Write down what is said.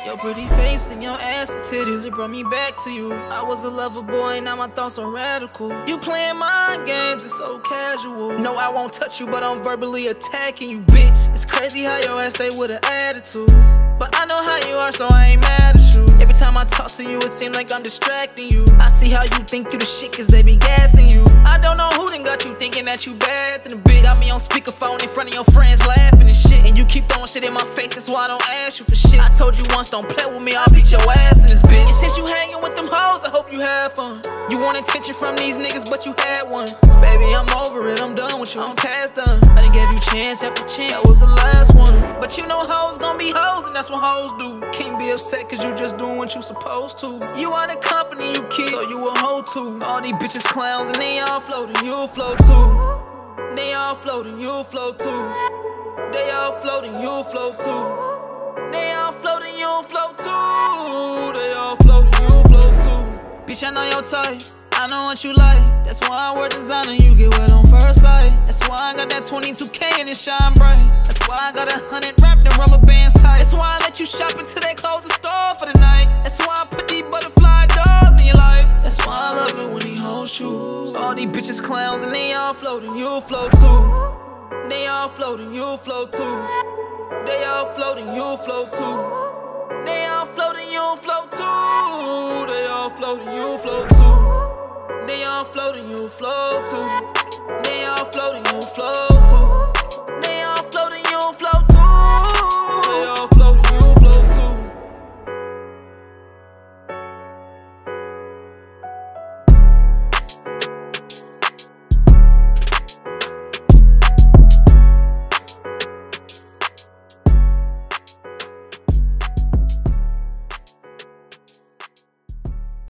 Your pretty face and your ass and titties, it brought me back to you. I was a lover boy, now my thoughts are radical. You playing mind games, it's so casual. No, I won't touch you, but I'm verbally attacking you, bitch. It's crazy how your ass stay with an attitude, but I know how you are, so I ain't mad at you. Every time I talk to you, it seems like I'm distracting you. I see how you think you the shit, cause they be gassing you. I don't know who done got you thinking that you bad than a bitch. Got me on speakerphone in front of your friends laughing and shit, and you keep throwing shit in my face, that's why I don't ask you for shit. I told you once, don't play with me, I'll beat your ass in this bitch. And since you hanging with them hoes, I hope you have fun. You want attention from these niggas, but you had one. Baby, I'm over it, I'm done with you, I'm past done. I done gave you chance after chance, that was the last one. But you know hoes gon' be hoes, and that's what hoes do. Can't be upset cause you just doing what you supposed to. You are the company you keep, so you a hoe too. All these bitches clowns and they all floating, you'll float too. They all floating, you'll float too. They all floating, you'll float too. They all floating, you'll float too. They all floating, you'll float too. Bitch, I know your type, I know what you like. That's why I wear designer, you get wet on first sight. That's why I got that 22K and it shine bright. That's why I got 100 wrapped in rubber bands tight. That's why I let you shop into that clothing store for the night. That's why I put these butterfly doors in your life. That's why I love it when these hoes choose. All these bitches clowns and they all floating, you'll float too. They all floating, you'll float too. They all floating, you'll float too. They all floating, you'll float too. They all floating, you'll float too. They all floating, you'll float too. They all floating, you'll float.